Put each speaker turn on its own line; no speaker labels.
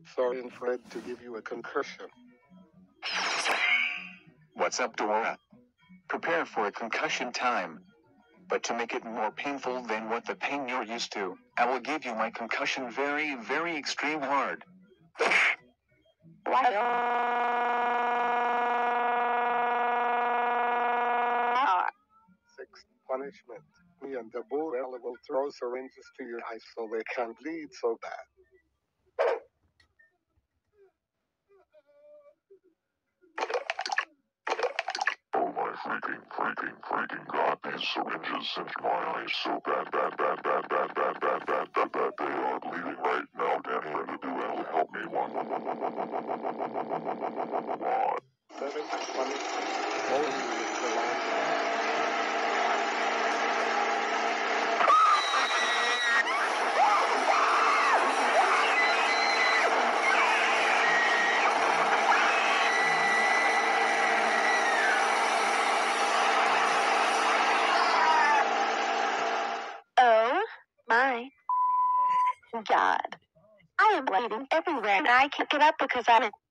Sorry, and Fred, to give you a concussion.
What's up, Dora? Prepare for a concussion time. But to make it more painful than what the pain you're used to, I will give you my concussion very, very extreme hard.
Sixth punishment. Me and Deborah will throw syringes to your eyes so they can't bleed so bad.
Oh my freaking god, these syringes singe my eyes so bad, they are bleeding right now. Danny, to do it, help me.
Seventh punishment. Only is the last.
Oh my God. I am bleeding everywhere and I can't get up because I'm